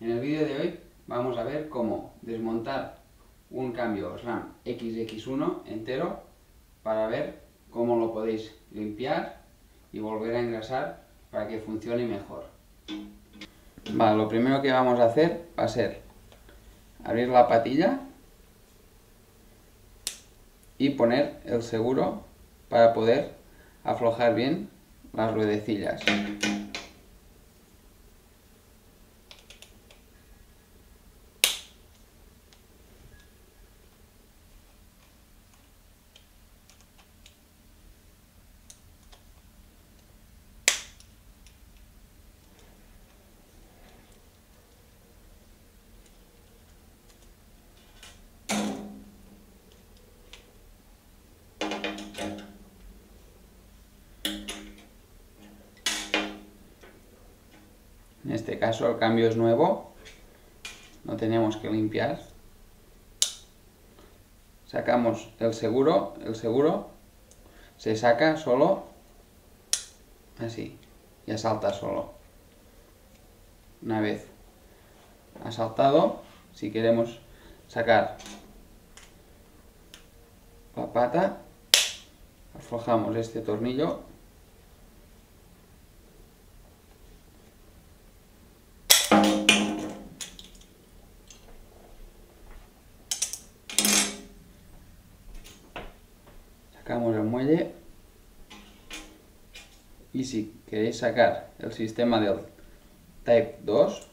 En el vídeo de hoy vamos a ver cómo desmontar un cambio SRAM XX1 entero para ver cómo lo podéis limpiar y volver a engrasar para que funcione mejor. Vale, lo primero que vamos a hacer va a ser abrir la patilla y poner el seguro para poder aflojar bien las ruedecillas. En este caso el cambio es nuevo, no tenemos que limpiar. Sacamos el seguro se saca solo así, ya salta solo. Una vez ha saltado, si queremos sacar la pata, aflojamos este tornillo sacamos el muelle y si queréis sacar el sistema del Type 2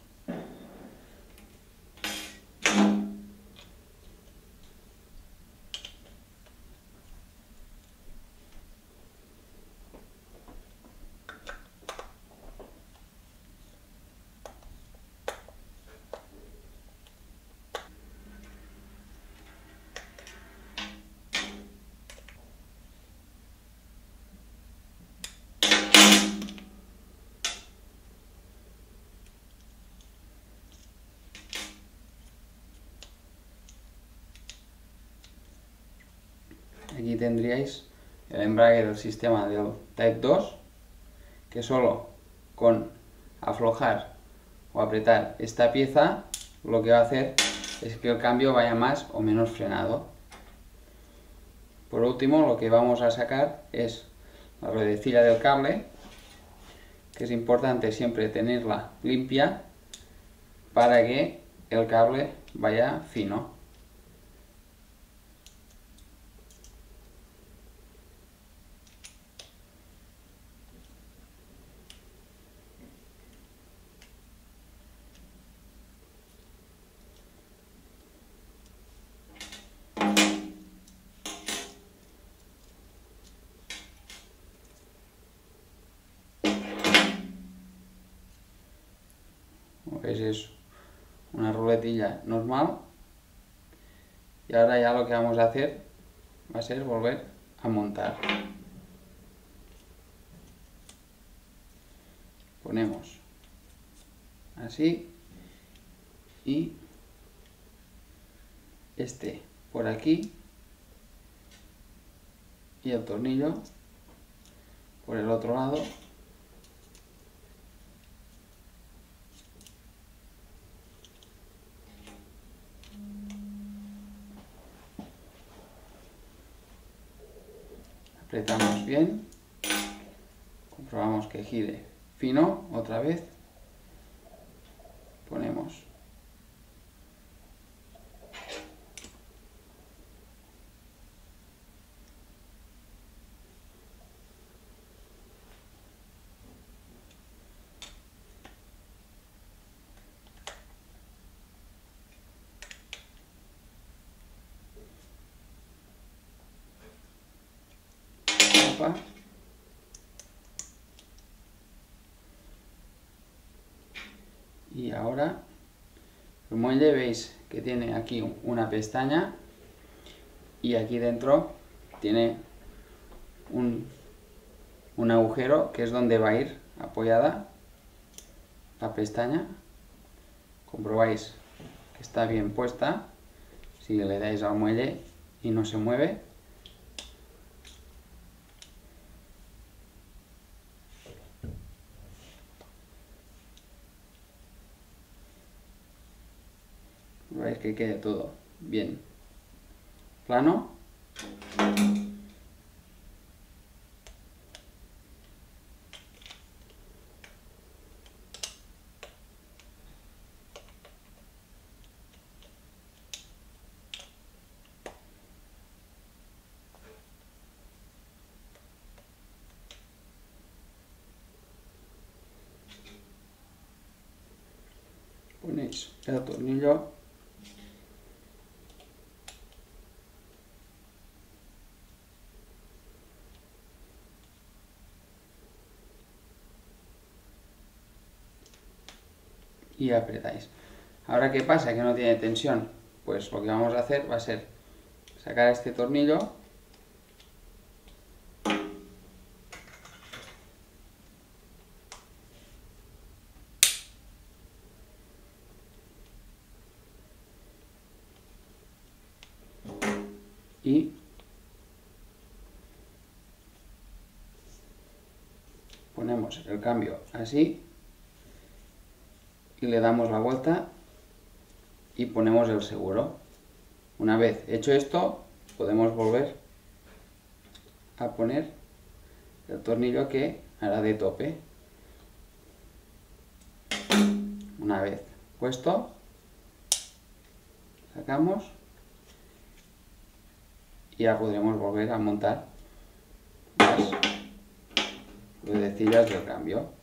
aquí tendríais el embrague del sistema del Type 2, que solo con aflojar o apretar esta pieza lo que va a hacer es que el cambio vaya más o menos frenado. Por último, lo que vamos a sacar es la ruedecilla del cable, que es importante siempre tenerla limpia para que el cable vaya fino. Como veis es una ruletilla normal y ahora ya lo que vamos a hacer va a ser volver a montar. Ponemos así y este por aquí y el tornillo por el otro lado. Apretamos bien, comprobamos que gire fino otra vez, ponemos tapa. Y ahora el muelle veis que tiene aquí una pestaña y aquí dentro tiene un agujero que es donde va a ir apoyada la pestaña. Comprobáis que está bien puesta si le dais al muelle y no se mueve. para que quede todo bien plano. Ponéis el tornillo y apretáis. Ahora, ¿qué pasa? Que no tiene tensión. Pues lo que vamos a hacer va a ser sacar este tornillo y ponemos el cambio así y le damos la vuelta y ponemos el seguro. Una vez hecho esto, podemos volver a poner el tornillo que hará de tope. Una vez puesto, sacamos y ya podremos volver a montar las ruedecillas del cambio.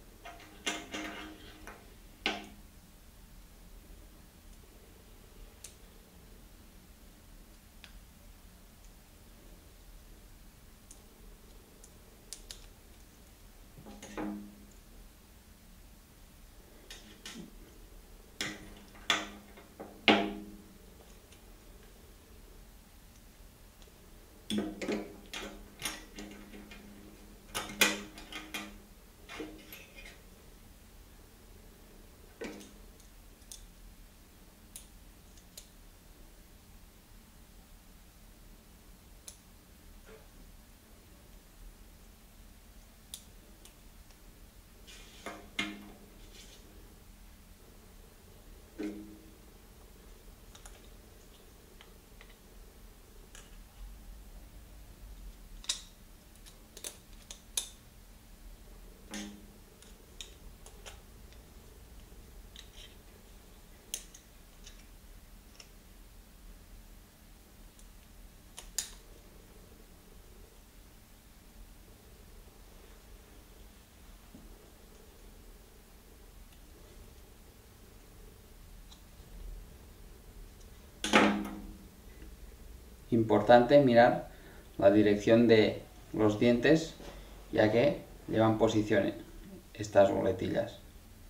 Importante mirar la dirección de los dientes, ya que llevan posición estas boletillas.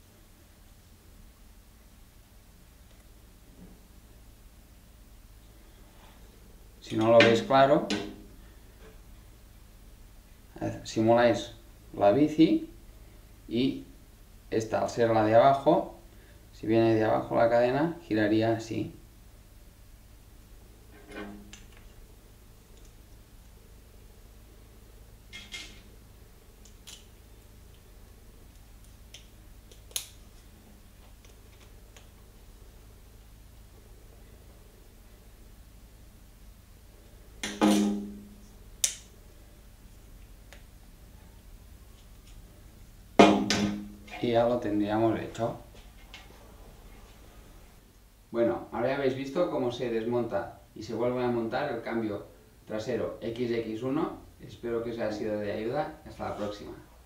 Si no lo veis claro, simuláis la bici y esta, al ser la de abajo, si viene de abajo la cadena, giraría así. Y ya lo tendríamos hecho. Bueno, ahora ya habéis visto cómo se desmonta y se vuelve a montar el cambio trasero XX1. Espero que os haya sido de ayuda. Hasta la próxima.